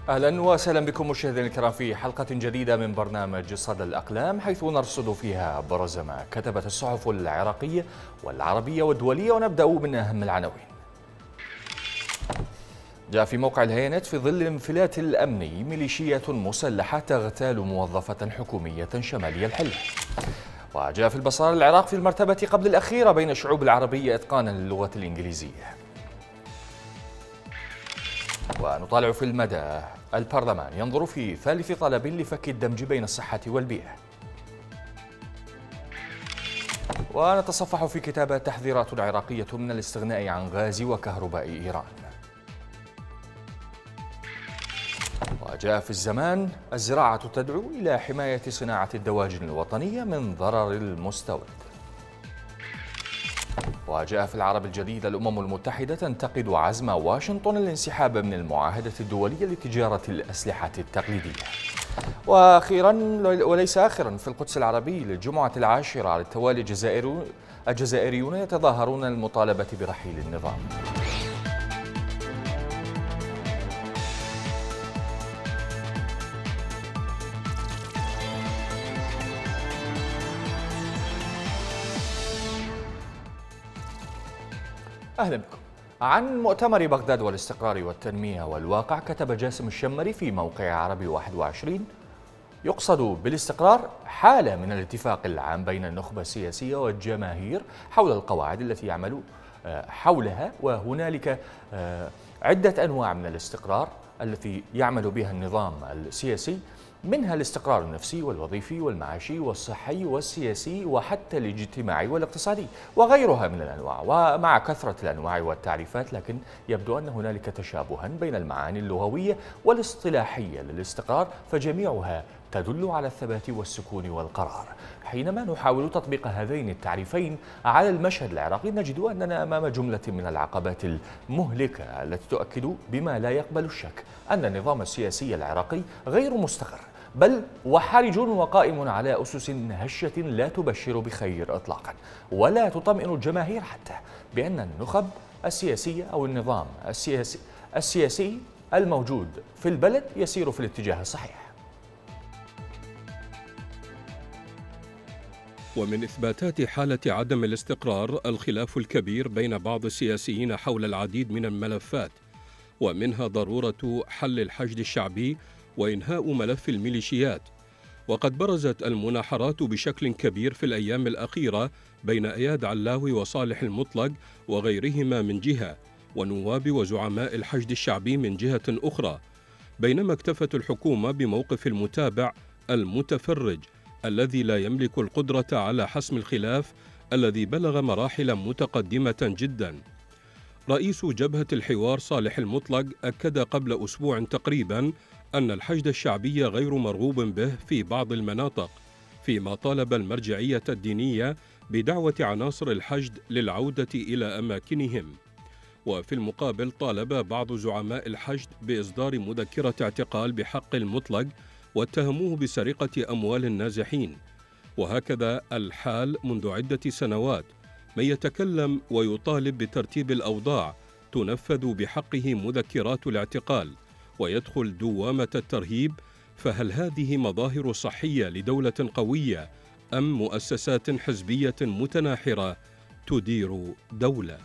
أهلا وسهلا بكم مشاهدينا الكرام في حلقة جديدة من برنامج صدى الأقلام، حيث نرصد فيها أبرز ما كتبت الصحف العراقية والعربية والدولية، ونبدأ من أهم العناوين. جاء في موقع الهيانات في ظل الانفلات الأمني ميليشيات مسلحة تغتال موظفة حكومية شمالي الحلة. وجاء في البصار العراق في المرتبة قبل الأخيرة بين الشعوب العربية إتقانا للغة الإنجليزية. ونطالع في المدى البرلمان ينظر في ثالث طلب لفك الدمج بين الصحة والبيئة. ونتصفح في كتابة تحذيرات عراقية من الاستغناء عن غاز وكهرباء إيران. وجاء في الزمان الزراعة تدعو إلى حماية صناعة الدواجن الوطنية من ضرر المستورد. وجاء في العرب الجديد الأمم المتحدة تنتقد عزم واشنطن الانسحاب من المعاهدة الدولية لتجارة الأسلحة التقليدية. وأخيرا وليس آخرا، في القدس العربي للجمعة العاشرة على التوالي الجزائريون يتظاهرون المطالبة برحيل النظام. أهلا بكم. عن مؤتمر بغداد والاستقرار والتنمية والواقع كتب جاسم الشمري في موقع عربي 21: يقصد بالاستقرار حالة من الاتفاق العام بين النخبة السياسية والجماهير حول القواعد التي يعمل حولها، وهنالك عدة أنواع من الاستقرار التي يعمل بها النظام السياسي، منها الاستقرار النفسي والوظيفي والمعاشي والصحي والسياسي وحتى الاجتماعي والاقتصادي وغيرها من الأنواع. ومع كثرة الأنواع والتعريفات، لكن يبدو أن هنالك تشابها بين المعاني اللغوية والاصطلاحية للاستقرار، فجميعها تدل على الثبات والسكون والقرار. حينما نحاول تطبيق هذين التعريفين على المشهد العراقي، نجد أننا أمام جملة من العقبات المهلكة التي تؤكد بما لا يقبل الشك أن النظام السياسي العراقي غير مستقر، بل وحرج وقائم على أسس هشة لا تبشر بخير إطلاقا، ولا تطمئن الجماهير حتى بأن النخب السياسية أو النظام السياسي الموجود في البلد يسير في الاتجاه الصحيح. ومن إثباتات حالة عدم الاستقرار الخلاف الكبير بين بعض السياسيين حول العديد من الملفات، ومنها ضرورة حل الحشد الشعبي وإنهاء ملف الميليشيات. وقد برزت المناحرات بشكل كبير في الأيام الأخيرة بين إياد علاوي وصالح المطلق وغيرهما من جهة، ونواب وزعماء الحشد الشعبي من جهة أخرى، بينما اكتفت الحكومة بموقف المتابع المتفرج الذي لا يملك القدرة على حسم الخلاف الذي بلغ مراحل متقدمة جدا. رئيس جبهة الحوار صالح المطلق أكد قبل أسبوع تقريبا أن الحشد الشعبي غير مرغوب به في بعض المناطق، فيما طالب المرجعية الدينية بدعوة عناصر الحشد للعودة إلى أماكنهم. وفي المقابل طالب بعض زعماء الحشد بإصدار مذكرة اعتقال بحق المطلق، واتهموه بسرقة أموال النازحين. وهكذا الحال منذ عدة سنوات، من يتكلم ويطالب بترتيب الأوضاع تنفذ بحقه مذكرات الاعتقال ويدخل دوامة الترهيب. فهل هذه مظاهر صحية لدولة قوية أم مؤسسات حزبية متناحرة تدير دولة؟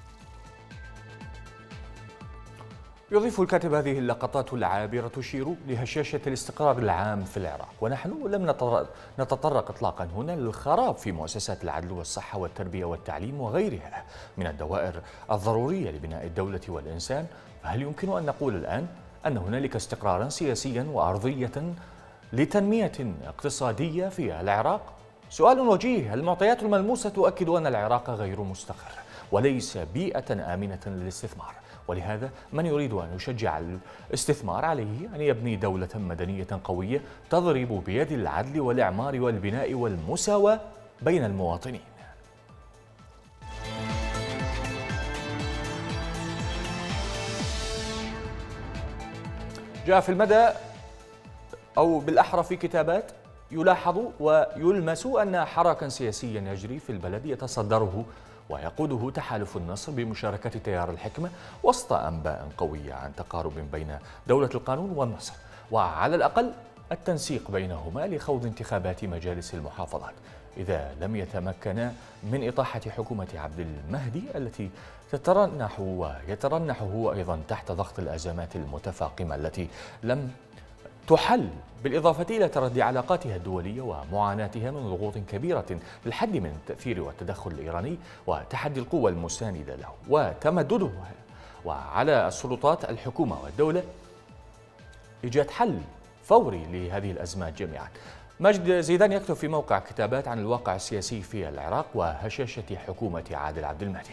يضيف الكاتب: هذه اللقطات العابرة تشير لهشاشة الاستقرار العام في العراق، ونحن لم نتطرق إطلاقا هنا للخراب في مؤسسات العدل والصحة والتربية والتعليم وغيرها من الدوائر الضرورية لبناء الدولة والإنسان. فهل يمكن أن نقول الآن أن هنالك استقرارا سياسيا وأرضية لتنمية اقتصادية في العراق؟ سؤال وجيه. المعطيات الملموسة تؤكد أن العراق غير مستقر وليس بيئة آمنة للاستثمار، ولهذا من يريد أن يشجع الاستثمار عليه أن يبني دولة مدنية قوية تضرب بيد العدل والإعمار والبناء والمساواة بين المواطنين. جاء في المدى، أو بالأحرى في كتابات، يلاحظ ويلمس أن حراكا سياسيا يجري في البلد يتصدره ويقوده تحالف النصر بمشاركة تيار الحكمة وسط أنباء قوية عن تقارب بين دولة القانون والنصر. وعلى الأقل التنسيق بينهما لخوض انتخابات مجالس المحافظات إذا لم يتمكنا من إطاحة حكومة عبد المهدي التي تترنح ويترنح هو أيضا تحت ضغط الأزمات المتفاقمة التي لم تحل، بالإضافة إلى تردي علاقاتها الدولية ومعاناتها من ضغوط كبيرة للحد من التأثير والتدخل الإيراني وتحدي القوى المساندة له وتمددها. وعلى السلطات الحكومة والدولة إيجاد حل فوري لهذه الأزمات جميعا. مجد زيدان يكتب في موقع كتابات عن الواقع السياسي في العراق وهشاشة حكومة عادل عبد المهدي.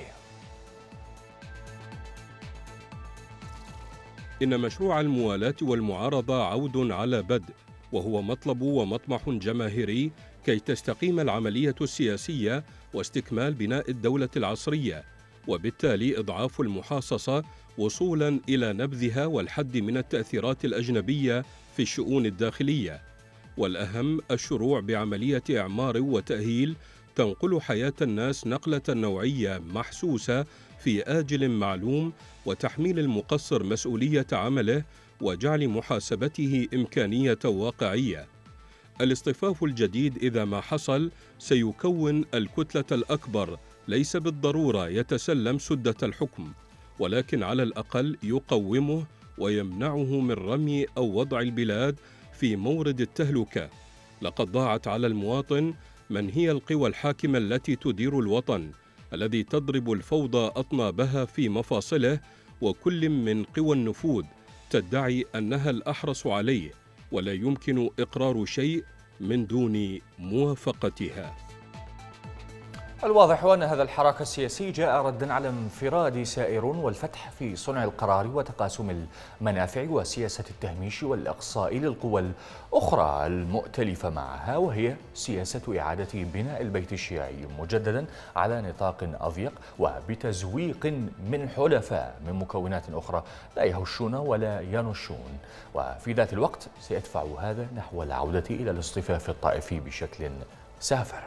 إن مشروع الموالاة والمعارضة عود على بدء، وهو مطلب ومطمح جماهيري كي تستقيم العملية السياسية واستكمال بناء الدولة العصرية، وبالتالي إضعاف المحاصصة وصولاً إلى نبذها والحد من التأثيرات الأجنبية في الشؤون الداخلية. والأهم الشروع بعملية إعمار وتأهيل تنقل حياة الناس نقلة نوعية محسوسة في آجل معلوم، وتحميل المقصر مسؤولية عمله وجعل محاسبته إمكانية واقعية. الاصطفاف الجديد إذا ما حصل سيكون الكتلة الأكبر، ليس بالضرورة يتسلم سدة الحكم، ولكن على الأقل يقومه ويمنعه من رمي أو وضع البلاد في مورد التهلكة. لقد ضاعت على المواطن من هي القوى الحاكمة التي تدير الوطن، الذي تضرب الفوضى أطنابها في مفاصله، وكل من قوى النفوذ تدعي أنها الأحرص عليه، ولا يمكن إقرار شيء من دون موافقتها. الواضح أن هذا الحراك السياسي جاء ردا على انفراد سائر والفتح في صنع القرار وتقاسم المنافع وسياسة التهميش والإقصاء للقوى الأخرى المؤتلفة معها، وهي سياسة إعادة بناء البيت الشيعي مجددا على نطاق أضيق وبتزويق من حلفاء من مكونات أخرى لا يهشون ولا ينشون، وفي ذات الوقت سيدفع هذا نحو العودة إلى الاصطفاف الطائفي بشكل سافر.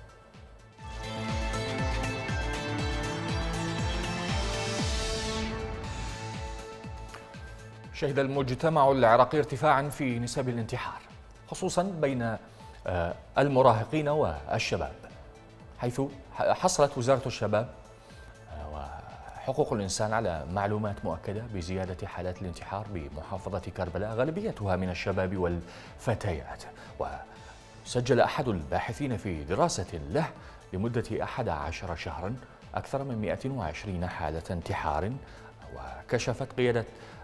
شهد المجتمع العراقي ارتفاعا في نسب الانتحار خصوصا بين المراهقين والشباب، حيث حصلت وزارة الشباب وحقوق الإنسان على معلومات مؤكدة بزيادة حالات الانتحار بمحافظة كربلاء غالبيتها من الشباب والفتيات. وسجل أحد الباحثين في دراسة له لمدة 11 شهرا أكثر من 120 حالة انتحار، وكشفت قيادة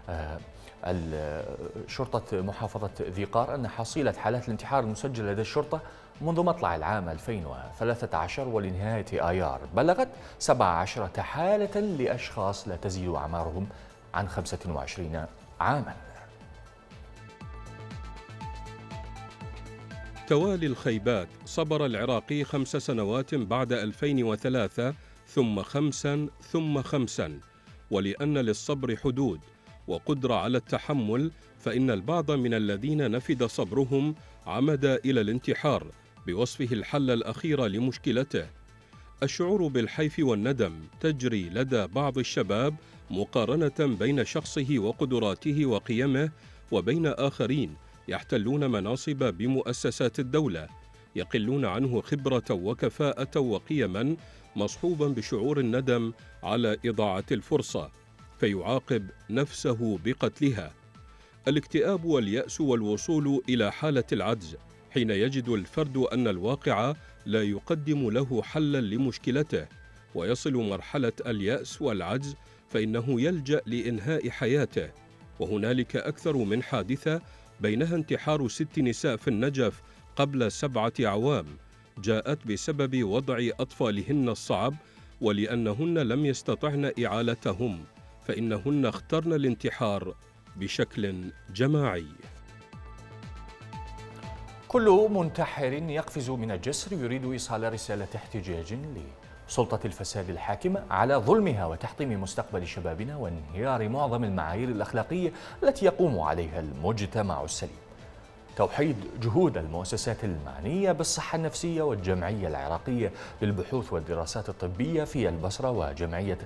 شرطة محافظة ذي قار أن حصيلة حالات الانتحار المسجلة لدى الشرطة منذ مطلع العام 2013 ولنهاية آيار بلغت 17 حالة لأشخاص لا تزيد أعمارهم عن 25 عاما. توالي الخيبات، صبر العراقي 5 سنوات بعد 2003 ثم 5 ثم 5، ولأن للصبر حدود وقدرة على التحمل، فإن البعض من الذين نفد صبرهم عمد إلى الانتحار بوصفه الحل الأخير لمشكلته. الشعور بالحيف والندم تجري لدى بعض الشباب مقارنة بين شخصه وقدراته وقيمه وبين آخرين يحتلون مناصب بمؤسسات الدولة، يقلون عنه خبرة وكفاءة وقيما، مصحوبا بشعور الندم على إضاعة الفرصة، فيعاقب نفسه بقتلها. الاكتئاب واليأس والوصول إلى حالة العجز حين يجد الفرد أن الواقع لا يقدم له حلا لمشكلته، ويصل مرحلة اليأس والعجز فإنه يلجأ لإنهاء حياته. وهنالك أكثر من حادثة، بينها انتحار 6 نساء في النجف قبل 7 أعوام جاءت بسبب وضع أطفالهن الصعب، ولأنهن لم يستطعن إعالتهم فإنهن اخترن الانتحار بشكل جماعي. كل منتحر يقفز من الجسر يريد إيصال رسالة احتجاج لسلطة الفساد الحاكمة على ظلمها وتحطيم مستقبل شبابنا وانهيار معظم المعايير الأخلاقية التي يقوم عليها المجتمع السليم. توحيد جهود المؤسسات المعنية بالصحة النفسية والجمعية العراقية للبحوث والدراسات الطبية في البصرة وجمعية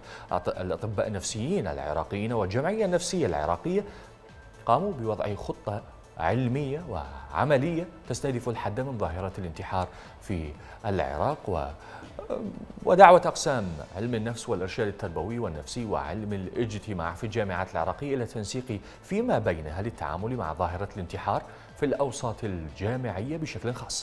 الأطباء النفسيين العراقيين والجمعية النفسية العراقية قاموا بوضع خطة علمية وعملية تستهدف الحد من ظاهرة الانتحار في العراق، ودعوة أقسام علم النفس والإرشاد التربوي والنفسي وعلم الاجتماع في الجامعات العراقية إلى التنسيق فيما بينها للتعامل مع ظاهرة الانتحار في الأوساط الجامعية بشكل خاص.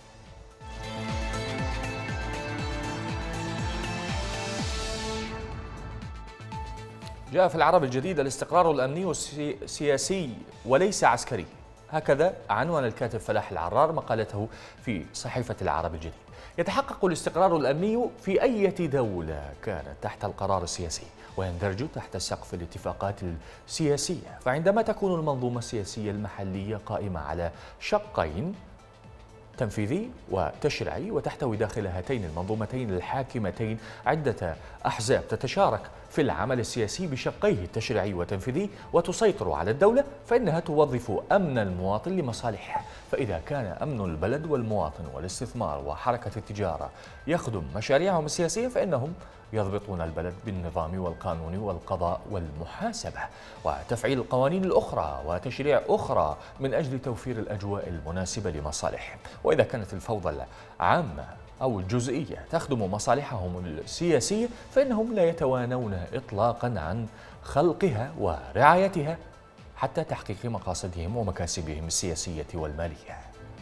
جاء في العرب الجديد: الاستقرار الأمني والسياسي وليس عسكري. هكذا عنوان الكاتب فلاح العرار مقالته في صحيفة العرب الجديد. يتحقق الاستقرار الأمني في أي دولة كانت تحت القرار السياسي، ويندرج تحت سقف الاتفاقات السياسية. فعندما تكون المنظومة السياسية المحلية قائمة على شقين، تنفيذي وتشريعي، وتحتوي داخل هاتين المنظومتين الحاكمتين عدة أحزاب تتشارك في العمل السياسي بشقيه التشريعي والتنفيذي وتسيطر على الدولة، فإنها توظف أمن المواطن لمصالحه. فإذا كان أمن البلد والمواطن والاستثمار وحركة التجارة يخدم مشاريعهم السياسية، فإنهم يضبطون البلد بالنظام والقانون والقضاء والمحاسبة وتفعيل القوانين الأخرى وتشريع أخرى من أجل توفير الأجواء المناسبة لمصالحهم. وإذا كانت الفوضى العامة أو الجزئية تخدم مصالحهم السياسية، فإنهم لا يتوانون إطلاقا عن خلقها ورعايتها حتى تحقيق مقاصدهم ومكاسبهم السياسية والمالية.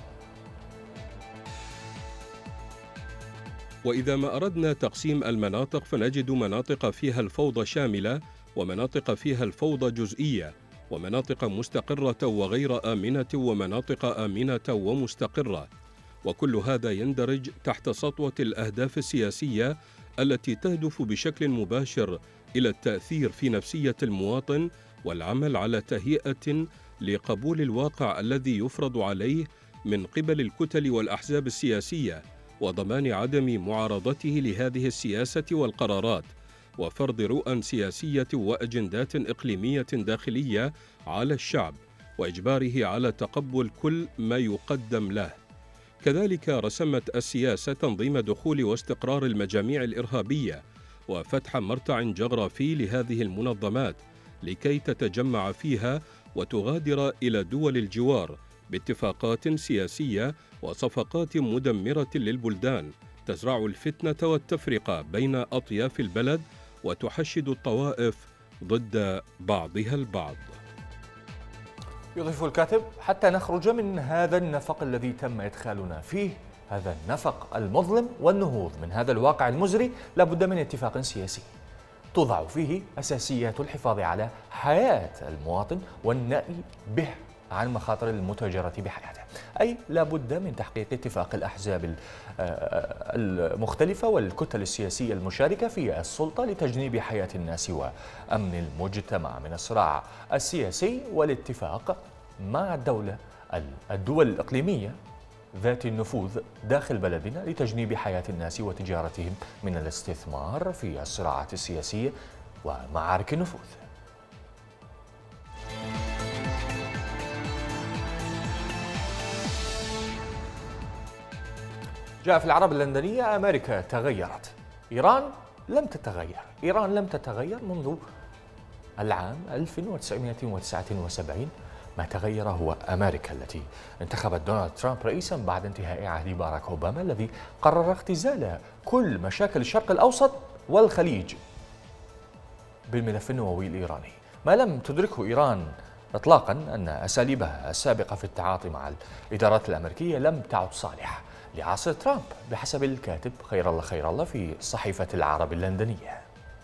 وإذا ما أردنا تقسيم المناطق فنجد مناطق فيها الفوضى شاملة، ومناطق فيها الفوضى جزئية، ومناطق مستقرة وغير آمنة، ومناطق آمنة ومستقرة. وكل هذا يندرج تحت سطوة الأهداف السياسية التي تهدف بشكل مباشر إلى التأثير في نفسية المواطن والعمل على تهيئة لقبول الواقع الذي يفرض عليه من قبل الكتل والأحزاب السياسية، وضمان عدم معارضته لهذه السياسة والقرارات، وفرض رؤى سياسية وأجندات إقليمية داخلية على الشعب، وإجباره على تقبل كل ما يقدم له. كذلك رسمت السياسة تنظيم دخول واستقرار المجاميع الإرهابية، وفتح مرتع جغرافي لهذه المنظمات لكي تتجمع فيها وتغادر إلى دول الجوار باتفاقات سياسية وصفقات مدمرة للبلدان تزرع الفتنة والتفرقة بين أطياف البلد وتحشد الطوائف ضد بعضها البعض. يضيف الكاتب: حتى نخرج من هذا النفق الذي تم إدخالنا فيه، هذا النفق المظلم، والنهوض من هذا الواقع المزري، لابد من اتفاق سياسي توضع فيه أساسيات الحفاظ على حياة المواطن والنأي به عن مخاطر المتاجرة بحياته. أي لابد من تحقيق اتفاق الأحزاب المختلفة والكتل السياسية المشاركة في السلطة لتجنيب حياة الناس وأمن المجتمع من الصراع السياسي، والاتفاق مع الدول الإقليمية ذات النفوذ داخل بلدنا لتجنيب حياة الناس وتجارتهم من الاستثمار في الصراعات السياسية ومعارك النفوذ. جاء في العرب اللندنية: أمريكا تغيرت، إيران لم تتغير. إيران لم تتغير منذ العام 1979. ما تغير هو أمريكا التي انتخبت دونالد ترامب رئيسا بعد انتهاء عهد باراك أوباما، الذي قرر اختزال كل مشاكل الشرق الأوسط والخليج بالملف النووي الإيراني. ما لم تدركه إيران إطلاقا أن أساليبها السابقة في التعاطي مع الإدارات الأمريكية لم تعد صالحة لعصر ترامب، بحسب الكاتب خير الله في صحيفة العرب اللندنية.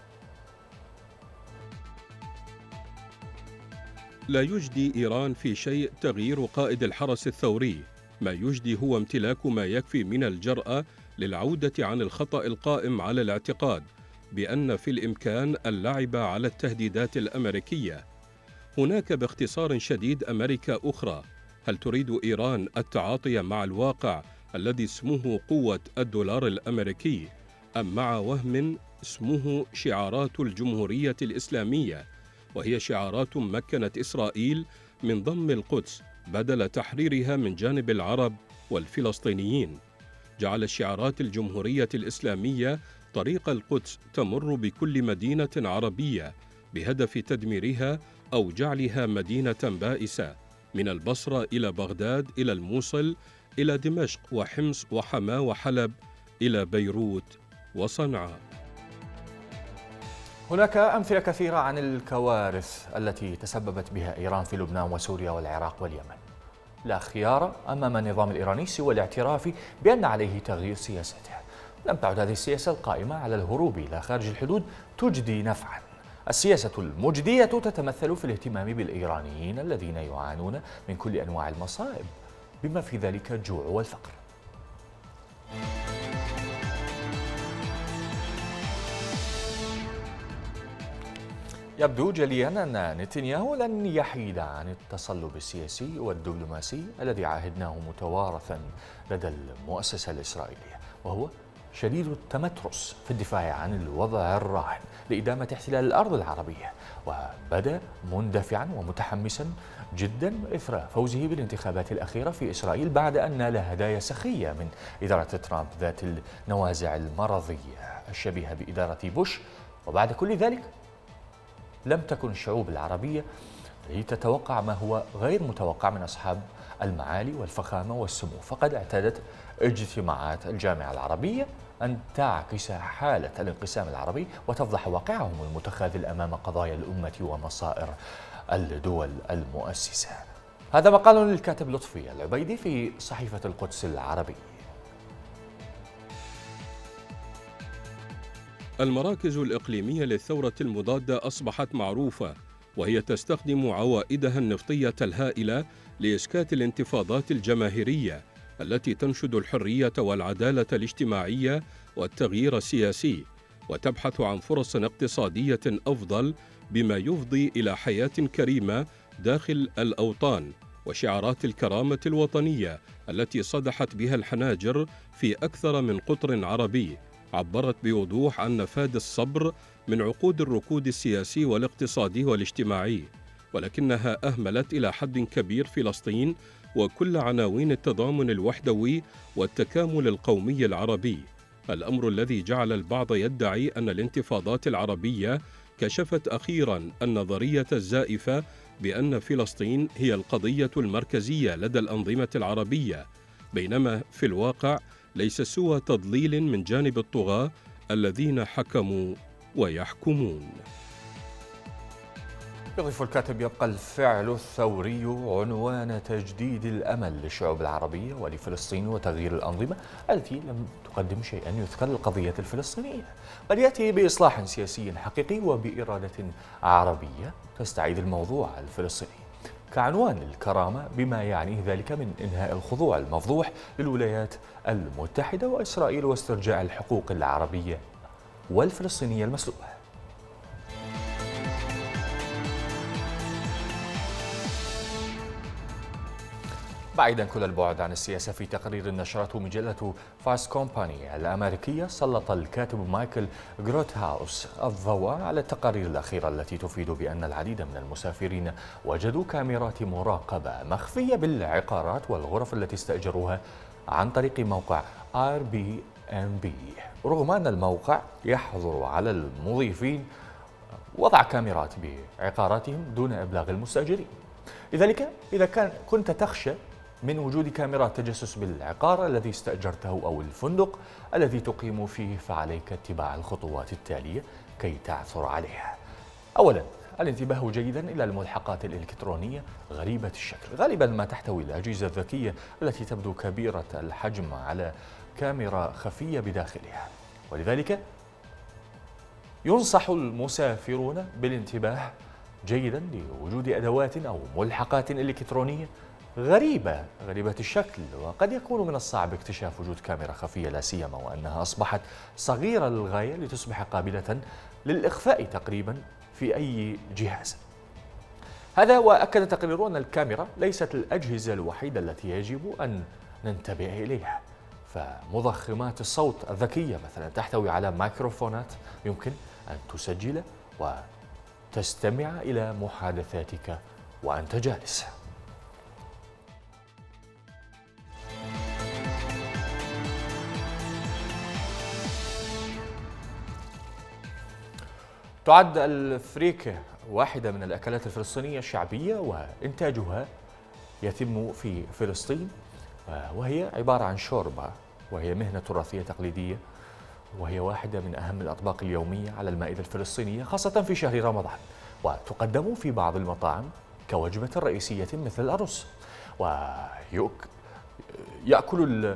لا يجدي إيران في شيء تغيير قائد الحرس الثوري، ما يجدي هو امتلاك ما يكفي من الجرأة للعودة عن الخطأ القائم على الاعتقاد بأن في الإمكان اللعب على التهديدات الأمريكية. هناك باختصار شديد أمريكا أخرى. هل تريد إيران التعاطي مع الواقع الذي اسمه قوة الدولار الأمريكي، أم مع وهم اسمه شعارات الجمهورية الإسلامية، وهي شعارات مكنت إسرائيل من ضم القدس بدل تحريرها من جانب العرب والفلسطينيين؟ جعل شعارات الجمهورية الإسلامية طريق القدس تمر بكل مدينة عربية بهدف تدميرها أو جعلها مدينة بائسة، من البصرة إلى بغداد إلى الموصل إلى دمشق وحمص وحماة وحلب إلى بيروت وصنعاء. هناك أمثلة كثيرة عن الكوارث التي تسببت بها إيران في لبنان وسوريا والعراق واليمن. لا خيار أمام النظام الإيراني سوى الاعتراف بأن عليه تغيير سياسته. لم تعد هذه السياسة القائمة على الهروب إلى خارج الحدود تجدي نفعا. السياسة المجدية تتمثل في الاهتمام بالإيرانيين الذين يعانون من كل أنواع المصائب بما في ذلك الجوع والفقر. يبدو جليا أن نتنياهو لن يحيد عن التصلب السياسي والدبلوماسي الذي عاهدناه متوارثا لدى المؤسسة الإسرائيلية، وهو شديد التمترس في الدفاع عن الوضع الراهن لإدامة احتلال الأرض العربية، وبدأ مندفعا ومتحمسا جدا إثر فوزه بالانتخابات الأخيرة في إسرائيل بعد أن نال هدايا سخية من إدارة ترامب ذات النوازع المرضية الشبيهة بإدارة بوش. وبعد كل ذلك لم تكن الشعوب العربية لتتوقع ما هو غير متوقع من أصحاب المعالي والفخامة والسمو، فقد اعتادت اجتماعات الجامعة العربية أن تعكس حالة الانقسام العربي وتفضح واقعهم المتخاذل أمام قضايا الأمة ومصائر الدول المؤسسة. هذا مقال للكاتب لطفي العبيدي في صحيفة القدس العربي. المراكز الإقليمية للثورة المضادة أصبحت معروفة، وهي تستخدم عوائدها النفطية الهائلة لإسكات الانتفاضات الجماهيرية التي تنشد الحرية والعدالة الاجتماعية والتغيير السياسي، وتبحث عن فرص اقتصادية أفضل بما يفضي إلى حياة كريمة داخل الأوطان، وشعارات الكرامة الوطنية التي صدحت بها الحناجر في أكثر من قطر عربي عبرت بوضوح عن نفاذ الصبر من عقود الركود السياسي والاقتصادي والاجتماعي، ولكنها أهملت إلى حد كبير فلسطين وكل عناوين التضامن الوحدوي والتكامل القومي العربي، الأمر الذي جعل البعض يدعي أن الانتفاضات العربية كشفت أخيراً النظرية الزائفة بأن فلسطين هي القضية المركزية لدى الأنظمة العربية، بينما في الواقع ليس سوى تضليل من جانب الطغاة الذين حكموا ويحكمون. يضيف الكاتب: يبقى الفعل الثوري عنوان تجديد الأمل للشعوب العربية ولفلسطين وتغيير الأنظمة التي لم تقدم شيئا يذكر للقضية الفلسطينية، بل يأتي بإصلاح سياسي حقيقي وبإرادة عربية تستعيد الموضوع الفلسطيني كعنوان الكرامة، بما يعنيه ذلك من إنهاء الخضوع المفضوح للولايات المتحدة وإسرائيل واسترجاع الحقوق العربية والفلسطينية المسلوبة. بعيدا كل البعد عن السياسة، في تقرير نشرته مجلة فاست كومباني الأمريكية سلط الكاتب مايكل غروتهاوس الضوء على التقارير الأخيرة التي تفيد بأن العديد من المسافرين وجدوا كاميرات مراقبة مخفية بالعقارات والغرف التي استأجروها عن طريق موقع Airbnb، رغم أن الموقع يحظر على المضيفين وضع كاميرات بعقاراتهم دون إبلاغ المستأجرين. لذلك إذا كنت تخشى من وجود كاميرات تجسس بالعقار الذي استأجرته أو الفندق الذي تقيم فيه، فعليك اتباع الخطوات التالية كي تعثر عليها. أولا، الانتباه جيدا إلى الملحقات الإلكترونية غريبة الشكل، غالبا ما تحتوي الأجهزة الذكية التي تبدو كبيرة الحجم على كاميرا خفية بداخلها، ولذلك ينصح المسافرون بالانتباه جيدا لوجود أدوات أو ملحقات إلكترونية غريبة الشكل، وقد يكون من الصعب اكتشاف وجود كاميرا خفية، لا سيما وأنها أصبحت صغيرة للغاية لتصبح قابلة للإخفاء تقريبا في أي جهاز. هذا وأكد تقرير أن الكاميرا ليست الأجهزة الوحيدة التي يجب أن ننتبه إليها، فمضخمات الصوت الذكية مثلا تحتوي على ميكروفونات يمكن أن تسجل وتستمع إلى محادثاتك وأنت جالس. تعد الفريكة واحدة من الأكلات الفلسطينية الشعبية، وإنتاجها يتم في فلسطين، وهي عبارة عن شوربة، وهي مهنة تراثية تقليدية، وهي واحدة من أهم الأطباق اليومية على المائدة الفلسطينية خاصة في شهر رمضان، وتقدم في بعض المطاعم كوجبة رئيسية مثل الأرز. ويأكل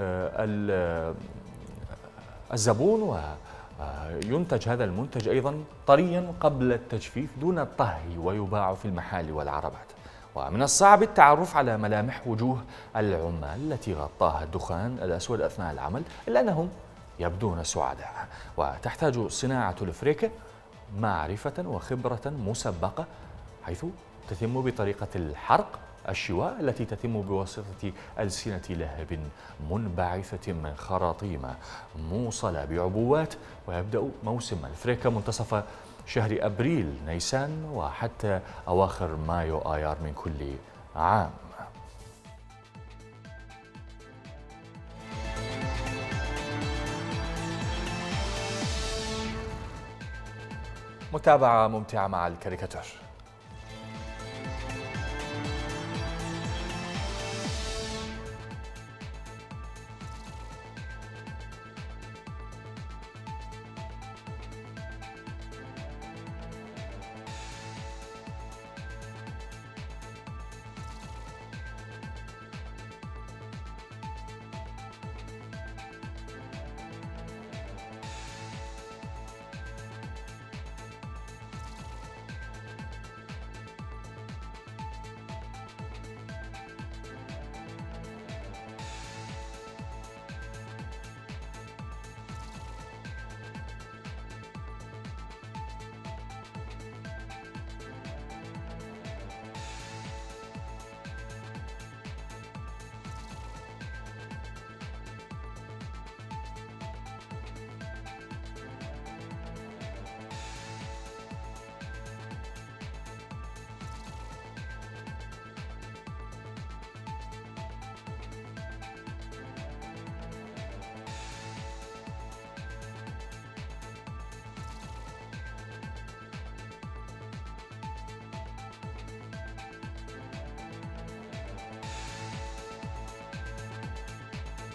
الزبون وينتج هذا المنتج أيضا طريا قبل التجفيف دون الطهي، ويباع في المحال والعربات. ومن الصعب التعرف على ملامح وجوه العمال التي غطاها الدخان الأسود أثناء العمل، إلا أنهم يبدون سعداء. وتحتاج صناعة الفريكة معرفة وخبرة مسبقة، حيث تتم بطريقة الحرق الشواء التي تتم بواسطة ألسنة لهب منبعثة من خراطيم موصلة بعبوات. ويبدأ موسم الفريكة منتصف شهر أبريل نيسان وحتى أواخر مايو آيار من كل عام. متابعة ممتعة مع الكاريكاتير.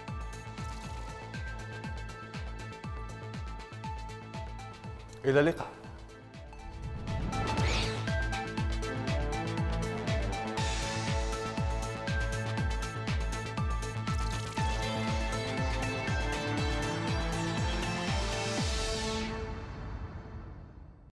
إلى اللقاء.